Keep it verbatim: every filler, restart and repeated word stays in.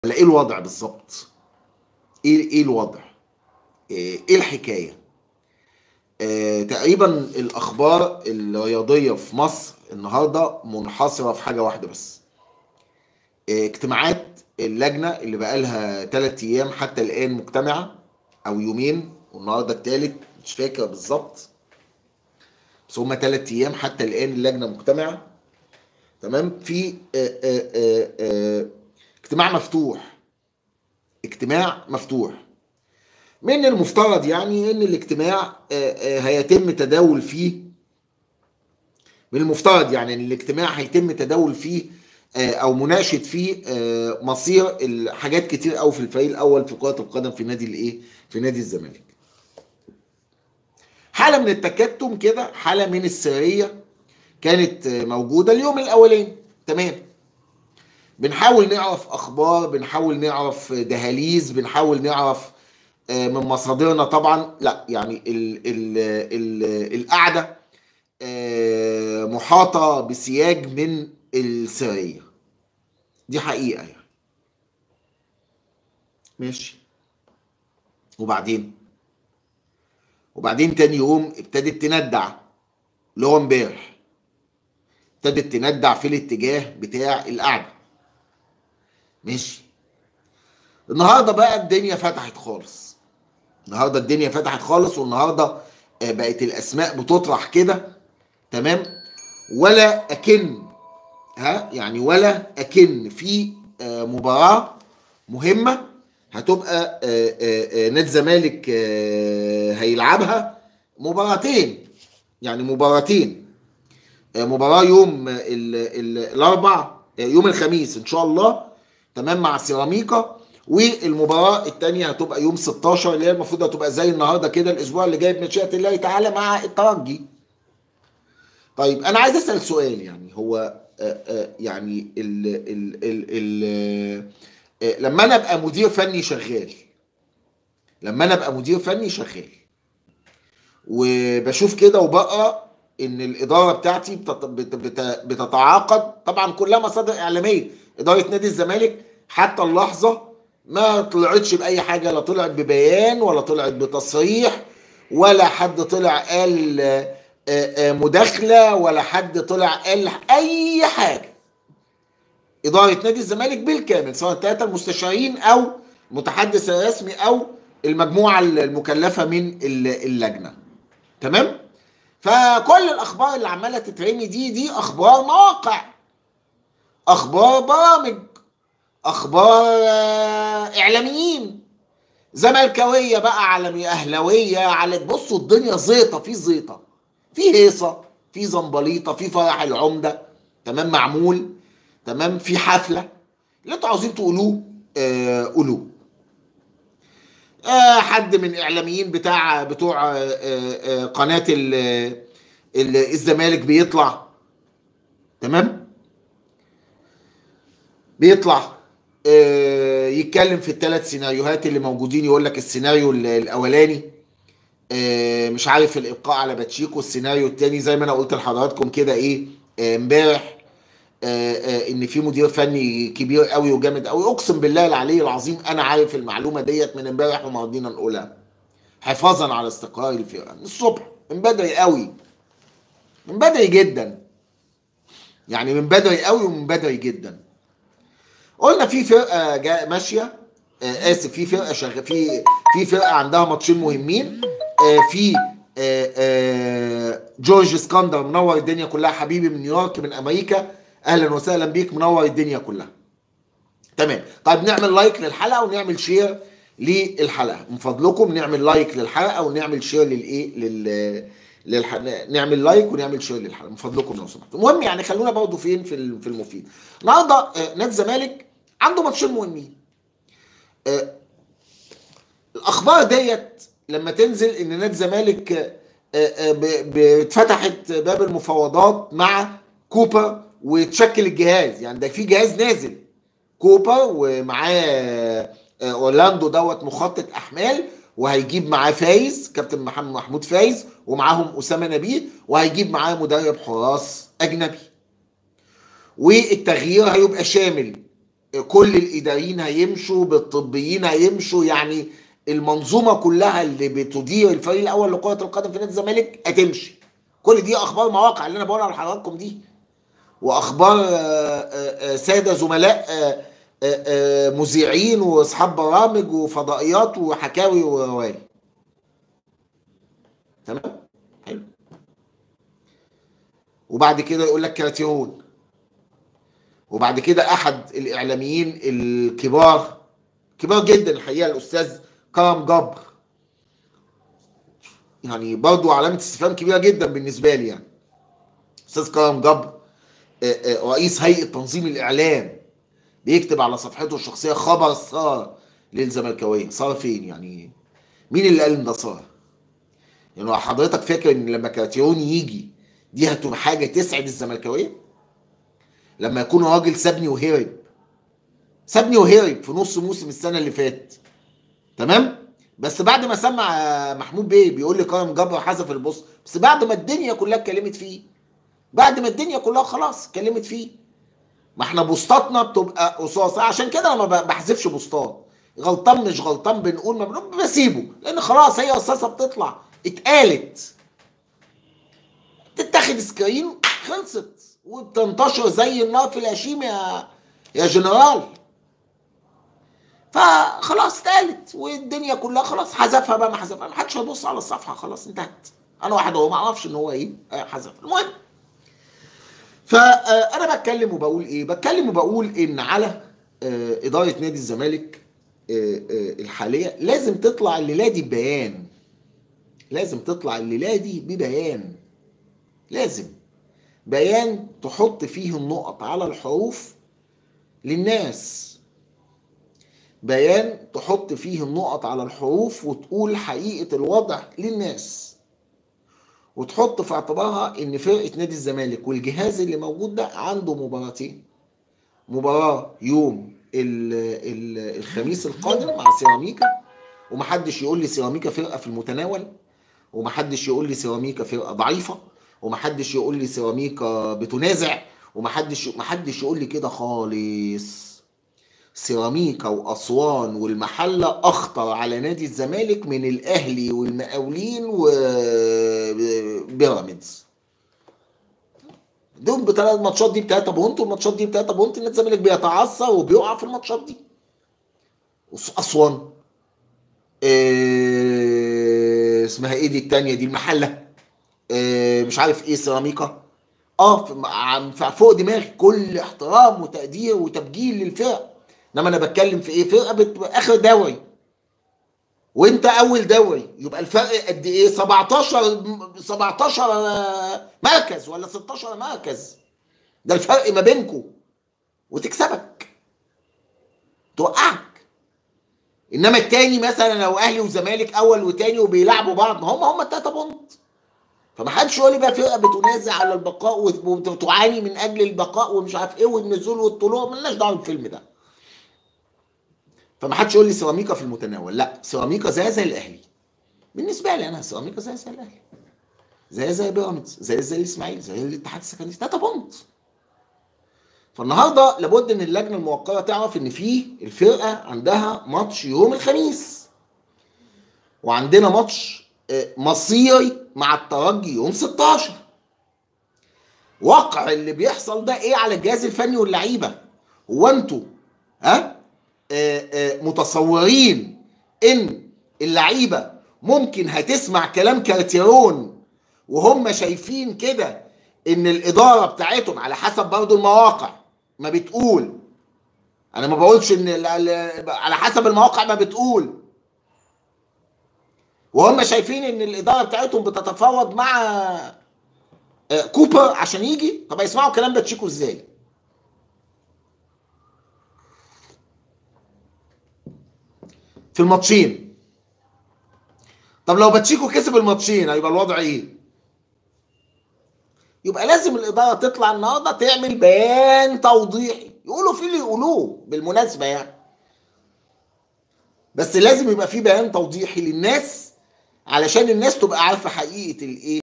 ولا ايه الوضع بالظبط؟ ايه ايه الوضع؟ ايه إيه الحكايه؟ آه تقريبا الاخبار الرياضيه في مصر النهارده منحصره في حاجه واحده بس. آه اجتماعات اللجنه اللي بقالها ثلاث ايام حتى الان مجتمعه، او يومين والنهارده الثالث، مش فاكر بالظبط، بس هما ثلاث ايام حتى الان اللجنه مجتمعه. تمام. في آه آه آه آه اجتماع مفتوح، اجتماع مفتوح. من المفترض يعني ان الاجتماع هيتم تداول فيه، من المفترض يعني ان الاجتماع هيتم تداول فيه او مناقشه فيه مصير حاجات كتير قوي في الفريق الاول في كره القدم في نادي الايه، في نادي الزمالك. حاله من التكتم كده، حاله من السريه كانت موجوده اليوم الاولاني. تمام. بنحاول نعرف اخبار، بنحاول نعرف دهاليز، بنحاول نعرف من مصادرنا طبعا. لا يعني ال ال ال القعده محاطه بسياج من السريه، دي حقيقه يعني. ماشي. وبعدين وبعدين تاني يوم ابتدت تندع، اللي هو امبارح ابتدت تندع في الاتجاه بتاع القعده. ماشي. النهارده بقى الدنيا فتحت خالص، النهارده الدنيا فتحت خالص والنهارده بقت الاسماء بتطرح كده. تمام. ولا اكن ها يعني ولا اكن في مباراه مهمه هتبقى نادي الزمالك هيلعبها مباراتين، يعني مباراتين. مباراه يوم الاربع، يوم الخميس ان شاء الله، تمام، مع سيراميكا، والمباراه الثانيه هتبقى يوم ستاشر اللي هي المفروض هتبقى زي النهارده كده الاسبوع اللي جاي بمشيئه الله تعالى مع الترجي. طيب انا عايز اسال سؤال، يعني هو آآ آآ يعني ال ال ال ال لما انا ابقى مدير فني شغال، لما انا ابقى مدير فني شغال وبشوف كده وبقرا ان الاداره بتاعتي بتتعاقد، طبعا كلها مصادر اعلاميه، اداره نادي الزمالك حتى اللحظه ما طلعتش باي حاجه، لا طلعت ببيان ولا طلعت بتصريح ولا حد طلع قال مداخله ولا حد طلع قال اي حاجه. اداره نادي الزمالك بالكامل، سواء الثلاثه المستشارين او المتحدث الرسمي او المجموعه المكلفه من اللجنه. تمام. فكل الاخبار اللي عماله تترمي دي دي اخبار مواقع، اخبار برامج، اخبار اعلاميين، زملكاويه بقى، عالمي اهلاويه، على بصوا الدنيا زيطه في زيطه، في هيصه، في زنبليطه، في فرح العمده، تمام، معمول، تمام، في حفله، اللي انتوا عاوزين تقولوه آه قولوه. آه حد من اعلاميين بتاع بتوع آه آه قناه ال ال الزمالك بيطلع، تمام، بيطلع آه يتكلم في الثلاث سيناريوهات اللي موجودين، يقول لك السيناريو الاولاني آه مش عارف الابقاء على باتشيكو، السيناريو الثاني زي ما انا قلت لحضراتكم كده ايه امبارح آه آه ان في مدير فني كبير قوي وجامد قوي، اقسم بالله العلي العظيم انا عارف المعلومه ديت من امبارح وما رضينا نقولها، حفاظا على استقرار الفرقه من الصبح، من بدري قوي، من بدري جدا، يعني من بدري قوي ومن بدري جدا. قلنا في فرقه جا ماشيه، آه اسف، في فرقه شغاله، في في فرقه عندها ماتشين مهمين، آه في آه آه جورج اسكندر منور الدنيا كلها، حبيبي من نيويورك من امريكا، اهلا وسهلا بيك، منور الدنيا كلها. تمام. طيب نعمل لايك للحلقه ونعمل شير للحلقه من فضلكم، نعمل لايك للحلقه ونعمل شير للايه لل للح... نعمل لايك ونعمل شير للحلقه من فضلكم لو سمحتوا. المهم يعني خلونا برضه فين في في المفيد. النهارده نادي الزمالك عنده ماتشين مهمين. آه الاخبار ديت لما تنزل ان نادي الزمالك آه اتفتحت باب المفاوضات مع كوبر وتشكل الجهاز، يعني ده في جهاز نازل، كوبر ومعاه اورلاندو دوت مخطط احمال، وهيجيب معاه فايز، كابتن محمد محمود فايز، ومعاهم اسامه نبيه، وهيجيب معاه مدرب حراس اجنبي، والتغيير هيبقى شامل كل الاداريين هيمشوا، بالطبيين هيمشوا، يعني المنظومه كلها اللي بتدير الفريق الاول لكره القدم في نادي الزمالك هتمشي. كل دي اخبار مواقع اللي انا بقولها لحضراتكم دي، واخبار آه، آه، آه، ساده زملاء آه، آه، آه، مذيعين واصحاب برامج وفضائيات وحكاوي وروايه. تمام، حلو. وبعد كده يقول لك كارتيرون، وبعد كده احد الاعلاميين الكبار، كبار جدا الحقيقه، الاستاذ كرم جبر، يعني برضو علامه استفهام كبيره جدا بالنسبه لي. يعني استاذ كرم جبر آه، آه، رئيس هيئه تنظيم الاعلام، بيكتب على صفحته الشخصيه خبر صار للزملكاويه. صار فين يعني؟ مين اللي قال ان ده صار؟ يعني حضرتك فاكر ان لما كارتيرون يجي دي هتبقى حاجه تسعد الزملكاويه؟ لما يكون راجل سابني وهرب، سابني وهرب في نص موسم السنه اللي فات، تمام؟ بس بعد ما سمع محمود بيه بيقول لي كرم جبر حذف البوست، بس بعد ما الدنيا كلها اتكلمت فيه، بعد ما الدنيا كلها خلاص اتكلمت فيه. ما احنا بوستاتنا بتبقى قصاص، عشان كده انا ما بحذفش بوستات. غلطان مش غلطان بنقول ما بنقول، بسيبه، لان خلاص هي قصاصه بتطلع اتقالت، تتاخد سكرين خلصت وبتنتشر زي النار في الهشيم يا يا جنرال. فخلاص اتقالت والدنيا كلها خلاص، حذفها بقى ما حذفها، ما حدش هيبص على الصفحه، خلاص انتهت. انا واحد هو ما اعرفش ان هو ايه حذف، المهم. فانا بتكلم وبقول ايه؟ بتكلم وبقول ان على اداره نادي الزمالك الحاليه لازم تطلع الليله دي ببيان، لازم تطلع الليله دي ببيان، لازم بيان تحط فيه النقط على الحروف للناس، بيان تحط فيه النقط على الحروف وتقول حقيقة الوضع للناس، وتحط في اعتبارها ان فرقة نادي الزمالك والجهاز اللي موجود ده عنده مباراتين، مباراة يوم ال ال الخميس القادم مع سيراميكا، ومحدش يقول لي سيراميكا فرقة في المتناول، ومحدش يقول لي سيراميكا فرقة ضعيفة، ومحدش يقول لي سيراميكا بتنازع، ومحدش محدش يقول لي كده خالص. سيراميكا واسوان والمحله اخطر على نادي الزمالك من الاهلي والمقاولين وبيراميدز. دول بثلاث ماتشات دي بتلاته بونت، والماتشات دي بتلاته بونت، نادي الزمالك بيتعثر وبيقع في الماتشات دي. اسوان إيه اسمها ايه دي الثانيه دي؟ المحله إيه مش عارف ايه، سيراميكا اه فوق دماغي، كل احترام وتقدير وتبجيل للفرق، انما انا بتكلم في ايه؟ فرقه بت... اخر دوري وانت اول دوري، يبقى الفرق قد ايه؟ سبعتاشر سبعتاشر مركز ولا ستاشر مركز، ده الفرق ما بينكم، وتكسبك توقعك. انما التاني مثلا لو اهلي وزمالك اول وتاني وبيلعبوا بعض، ما هم هم التلاته بونت. فما حدش يقول لي بقى فرقه بتنازع على البقاء وتعاني من اجل البقاء ومش عارف ايه والنزول والطلوع، مالناش دعوه بالفيلم ده. فما حدش يقول لي سيراميكا في المتناول، لا، سيراميكا زي زي الاهلي بالنسبه لي انا، سيراميكا زي زي الاهلي، زي زي بيراميدز، زي زي الاسماعيلي، زي الاتحاد السكندري، تلاته بونت. فالنهارده لابد ان اللجنه الموقره تعرف ان في الفرقه عندها ماتش يوم الخميس، وعندنا ماتش مصيري مع الترجي يوم ستاشر. واقع اللي بيحصل ده ايه على الجهاز الفني واللعيبه؟ هو انتوا ها آآ آآ متصورين ان اللعيبه ممكن هتسمع كلام كارتيرون وهم شايفين كده ان الاداره بتاعتهم على حسب برضو المواقع ما بتقول، انا ما بقولش ان على حسب المواقع ما بتقول، وهم شايفين ان الاداره بتاعتهم بتتفاوض مع كوبر عشان يجي؟ طب هيسمعوا الكلام ده تشيكو ازاي؟ في الماتشين. طب لو باتشيكو كسب الماتشين هيبقى الوضع ايه؟ يبقى لازم الاداره تطلع النهارده تعمل بيان توضيحي، يقولوا فيه اللي يقولوه بالمناسبه يعني، بس لازم يبقى فيه بيان توضيحي للناس علشان الناس تبقى عارفه حقيقه الايه